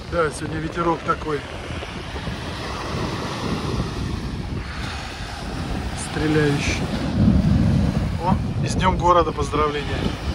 Да, сегодня ветерок такой. Стреляющий. О, и с днем города поздравления.